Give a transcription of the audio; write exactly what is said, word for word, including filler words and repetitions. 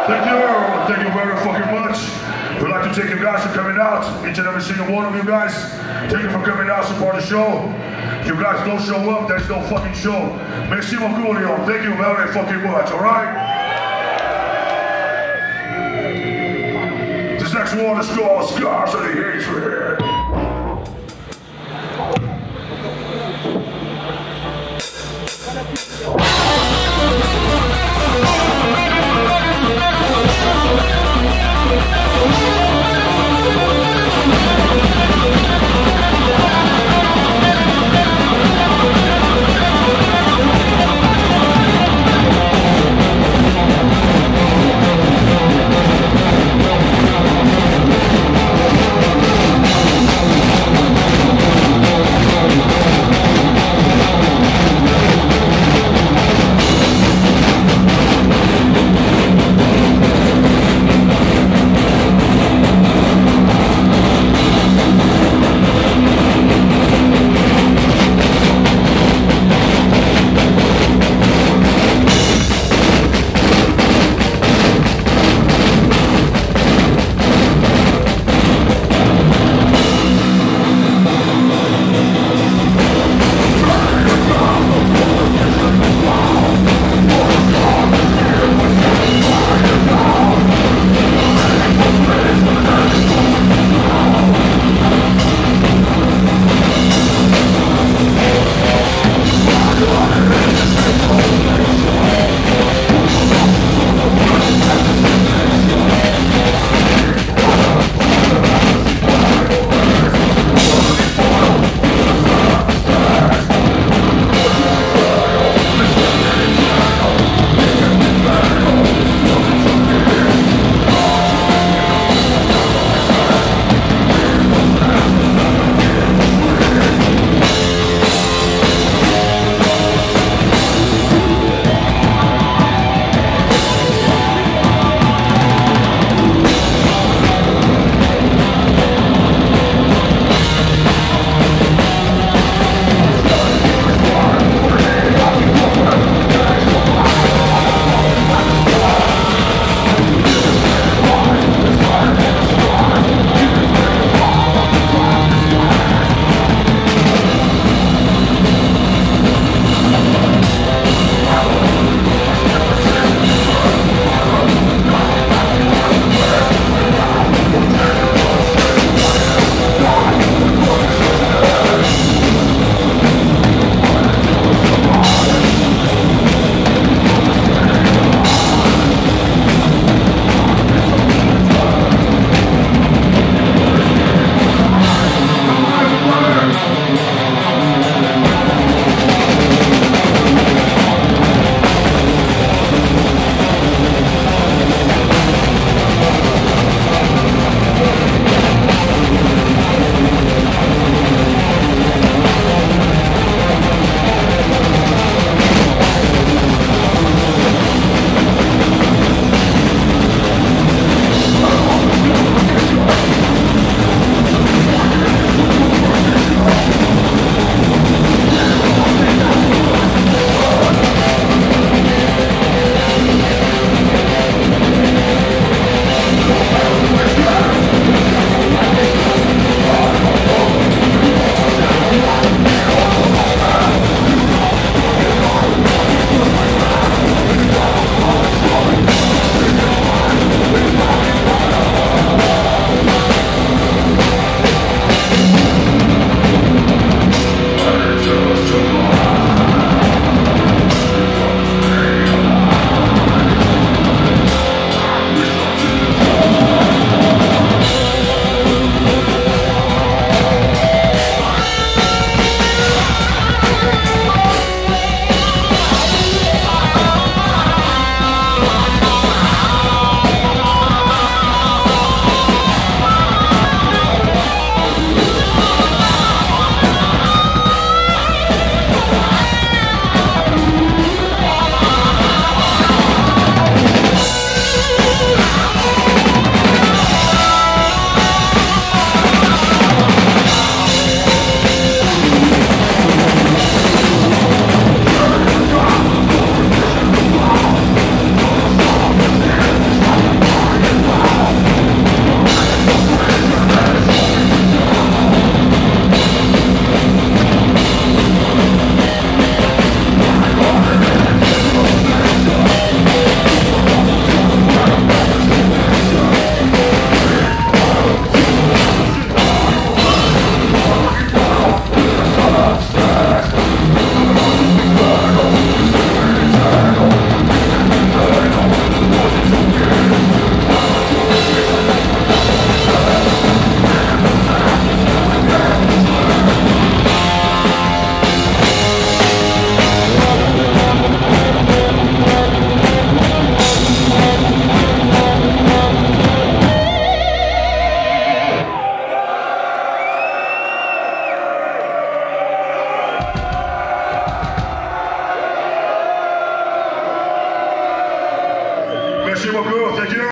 Thank you, thank you very fucking much. We'd like to thank you guys for coming out. Each and every single one of you guys. Thank you for coming out, support the show. You guys don't show up, there's no fucking show. Merci beaucoup, Leon. Thank you very fucking much, alright? This next one is called Scars of the Hatred. Thank you.